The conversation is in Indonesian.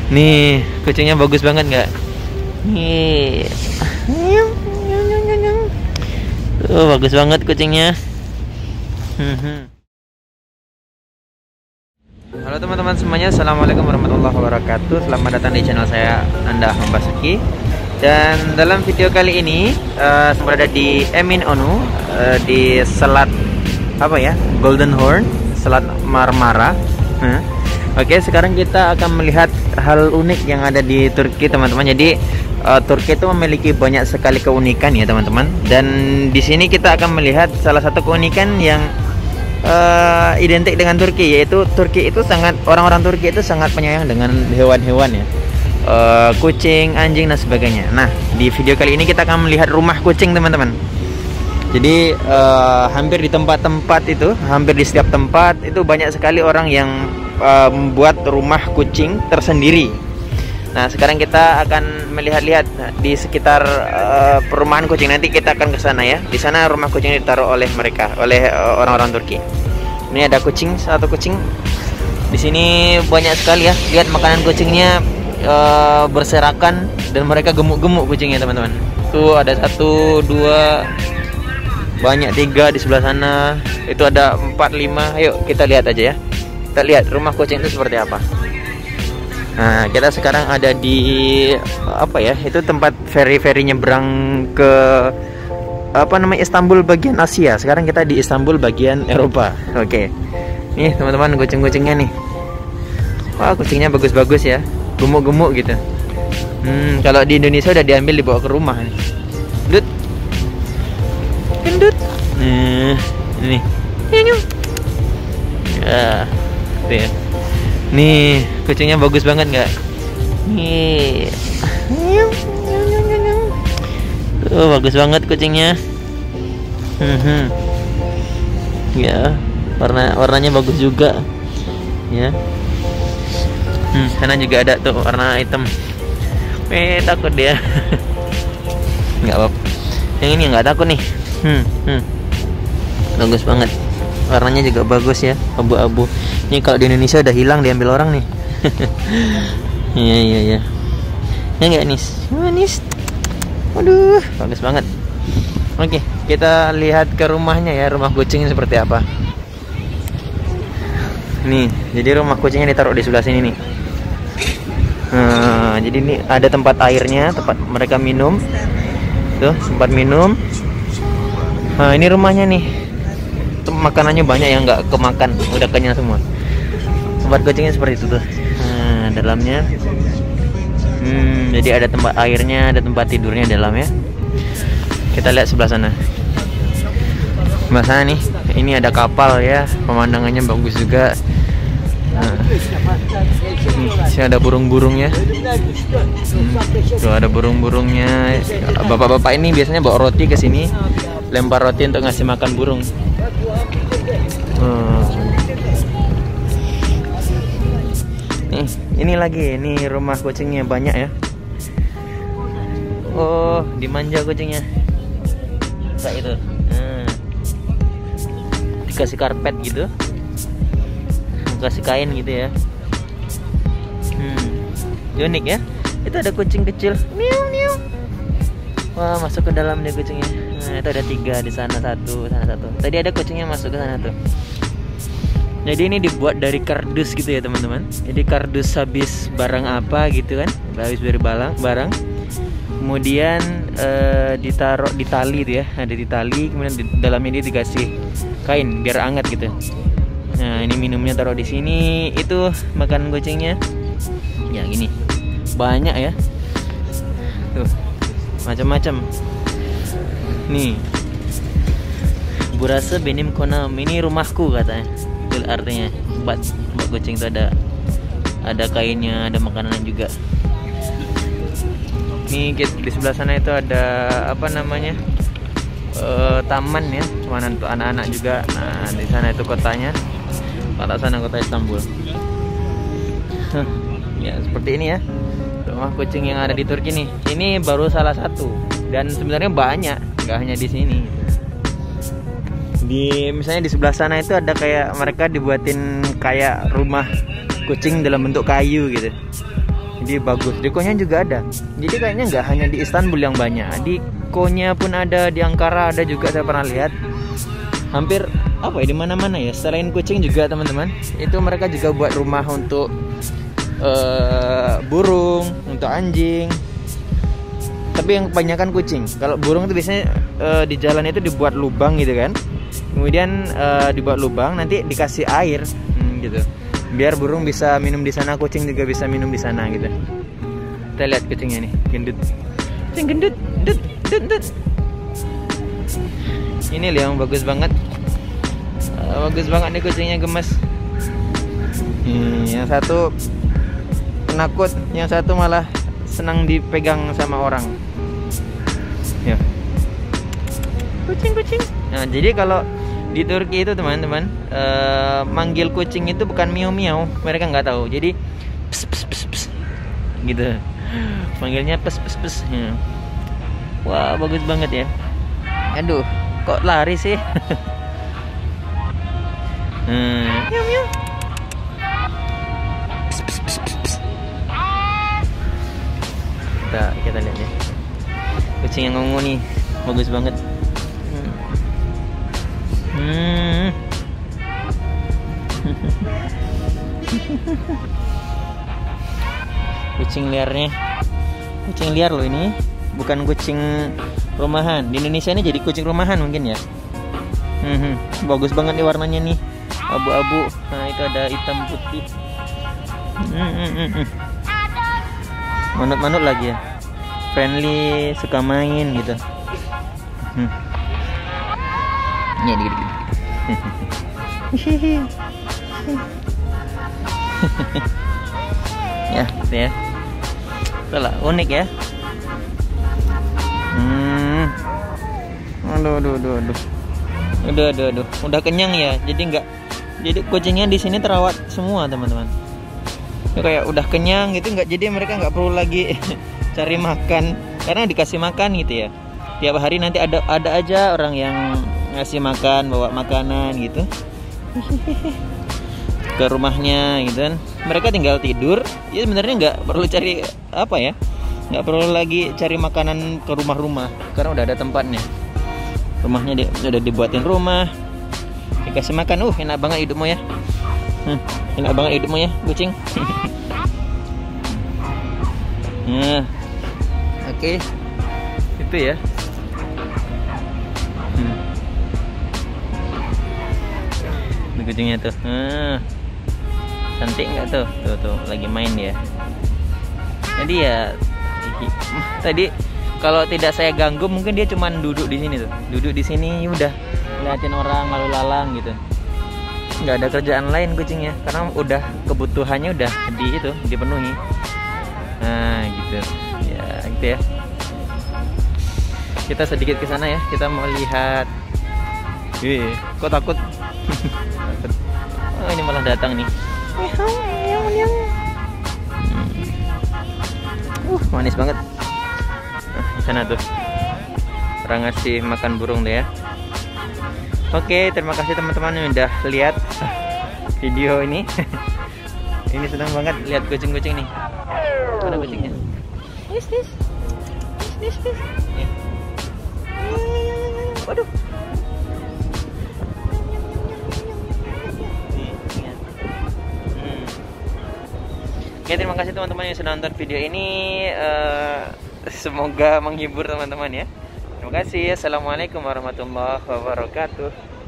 Nih, kucingnya bagus banget nggak? Nih, bagus banget kucingnya. Halo teman-teman semuanya, assalamualaikum warahmatullahi wabarakatuh. Selamat datang di channel saya, Anda Membasuki. Dan dalam video kali ini saya berada di Emin Onu, di Selat apa ya, Golden Horn, Selat Marmara. Oke, sekarang kita akan melihat hal unik yang ada di Turki, teman-teman. Jadi Turki itu memiliki banyak sekali keunikan ya, teman-teman. Dan di sini kita akan melihat salah satu keunikan yang identik dengan Turki, yaitu Turki itu orang-orang Turki itu sangat penyayang dengan hewan-hewan ya, kucing, anjing dan sebagainya. Nah, di video kali ini kita akan melihat rumah kucing, teman-teman. Jadi hampir di tempat-tempat itu, hampir di setiap tempat itu banyak sekali orang yang membuat rumah kucing tersendiri. Nah, sekarang kita akan melihat-lihat di sekitar perumahan kucing. Nanti kita akan ke sana ya. Di sana rumah kucing ditaruh oleh mereka, oleh orang-orang Turki. Ini ada kucing, satu kucing. Di sini banyak sekali ya. Lihat makanan kucingnya berserakan dan mereka gemuk-gemuk kucingnya, teman-teman. Tuh ada 1, 2, banyak 3 di sebelah sana. Itu ada 4, 5. Ayo kita lihat aja ya. Kita lihat rumah kucing itu seperti apa. Nah, kita sekarang ada di apa ya? Itu tempat feri nyebrang ke apa namanya, Istanbul bagian Asia. Sekarang kita di Istanbul bagian Eropa. Oke. Nih, teman-teman, kucing-kucingnya nih. Wah, kucingnya bagus-bagus ya. Gemuk-gemuk gitu. Kalau di Indonesia udah diambil dibawa ke rumah nih. Gendut. Gendut. Ini. Ya. Ya. Nih, kucingnya bagus banget nggak? Nih, bagus banget kucingnya. Ya, warnanya bagus juga. Ya. Sana juga ada tuh warna hitam. Takut dia. Nggak apa-apa. Yang ini nggak takut nih. Bagus banget. Warnanya juga bagus ya, abu-abu. Ini kalau di Indonesia udah hilang, diambil orang nih. Iya. Ya nggak, Nis? Nis. Waduh, bagus banget. Oke, kita lihat ke rumahnya ya, rumah kucingnya seperti apa. Nih, jadi rumah kucingnya ditaruh di sebelah sini nih. Jadi ini ada tempat airnya, tempat mereka minum. Tuh, tempat minum. Nah, ini rumahnya nih. Makanannya banyak yang nggak kemakan, udah kenyang semua. Tempat kucingnya seperti itu tuh. Nah, dalamnya jadi ada tempat airnya, ada tempat tidurnya dalam ya. Kita lihat sebelah sana. Sebelah sana nih, ini ada kapal ya, pemandangannya bagus juga. Sini ada burung-burungnya. Tuh ada burung-burungnya. Bapak-bapak ini biasanya bawa roti ke sini, lempar roti untuk ngasih makan burung. Nih, ini lagi, ini rumah kucingnya banyak ya. Oh, dimanja kucingnya. Kayak itu. Dikasih karpet gitu, dikasih kain gitu ya. Unik ya. Itu ada kucing kecil. Miau. Wah, masuk ke dalam dia kucingnya. Nah, itu ada 3 di sana, satu, sana satu. Tadi ada kucingnya masuk ke sana tuh. Jadi ini dibuat dari kardus gitu ya, teman-teman. Jadi kardus habis barang apa gitu kan, habis dari barang. Kemudian ditaruh di tali tuh ya, ada di tali. Kemudian di dalamnya dia dikasih kain biar hangat gitu. Nah, ini minumnya taruh di sini. Itu makan kucingnya. Ya gini, banyak ya. Tuh, macam-macam. Nih, burasa benim konam, ini rumahku katanya. Itu artinya buat kucing itu ada kainnya, ada makanan juga. Nih di sebelah sana itu ada apa namanya, taman ya, cuma untuk anak-anak juga. Nah, di sana itu kotanya, kota sana, kota Istanbul. Ya seperti ini ya, rumah kucing yang ada di Turki nih. Ini baru salah satu, dan sebenarnya banyak, nggak hanya di sini. Misalnya di sebelah sana itu ada kayak mereka dibuatin kayak rumah kucing dalam bentuk kayu gitu. Jadi bagus. Dekonya juga ada. Jadi kayaknya nggak hanya di Istanbul yang banyak. Di Konya pun ada, di Ankara ada juga, saya pernah lihat. Hampir apa ya, di mana-mana ya. Selain kucing juga teman-teman, itu mereka juga buat rumah untuk burung, untuk anjing. Tapi yang kebanyakan kucing. Kalau burung itu biasanya di jalan itu dibuat lubang gitu kan. Kemudian dibuat lubang, nanti dikasih air gitu. Biar burung bisa minum di sana, kucing juga bisa minum di sana gitu. Kita lihat kucingnya nih, gendut. Kucing gendut, gendut. Ini lihat yang bagus banget. Bagus banget nih kucingnya, gemes. Yang satu penakut, yang satu malah senang dipegang sama orang. Ya. Kucing. Nah, jadi kalau di Turki itu teman-teman, manggil kucing itu bukan miau-miau, mereka nggak tahu. Jadi pes, gitu. Manggilnya pes. Ya. Wah, bagus banget ya. Aduh, kok lari sih? Miau. Kita lihat ya. Kucing yang ngungu nih, bagus banget. Kucing liarnya, kucing liar loh ini, bukan kucing rumahan. Di Indonesia ini jadi kucing rumahan mungkin ya. Bagus banget nih warnanya nih, abu-abu. Nah itu ada hitam putih. Manut-manut lagi ya, friendly, suka main gitu. Ya gitu. Ya, gitu ya. Itulah unik ya. Aduh. Udah kenyang ya. Jadi kucingnya di sini terawat semua, teman-teman. Ya, kayak udah kenyang gitu, jadi mereka nggak perlu lagi cari makan karena dikasih makan gitu ya. Tiap hari nanti ada aja orang yang ngasih makan, bawa makanan gitu ke rumahnya gitu kan. Mereka tinggal tidur. Ya sebenarnya nggak perlu cari apa ya, nggak perlu lagi cari makanan ke rumah-rumah karena udah ada tempatnya. Rumahnya udah dibuatin rumah, dikasih makan. Enak banget hidupmu ya. Enak banget hidupmu ya, kucing. Nah, oke. Itu ya. Kucingnya tuh, cantik nggak tuh? Tuh lagi main dia. Jadi ya, tadi kalau tidak saya ganggu mungkin dia cuman duduk di sini tuh, duduk di sini udah ngeliatin orang lalu lalang gitu. Nggak ada kerjaan lain kucingnya karena udah kebutuhannya udah dipenuhi. Nah gitu ya, gitu ya. Kita sedikit ke sana ya, kita mau lihat. Kok takut? Oh, ini malah datang nih. Manis banget. Di sana tuh orang ngasih makan burung deh ya. Oke, terima kasih teman-teman yang udah lihat video ini. Ini senang banget lihat kucing-kucing nih. Mana kucingnya? This. Waduh. Oke, terima kasih teman-teman yang sudah nonton video ini. Semoga menghibur teman-teman ya. Terima kasih. Assalamualaikum warahmatullahi wabarakatuh.